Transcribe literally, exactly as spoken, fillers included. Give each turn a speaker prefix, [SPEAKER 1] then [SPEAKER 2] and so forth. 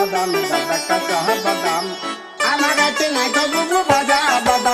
[SPEAKER 1] বাদাম, দাদা কাঁচা বাদাম, আমার কাছে নাই তো বুবু ভাজা বাদাম।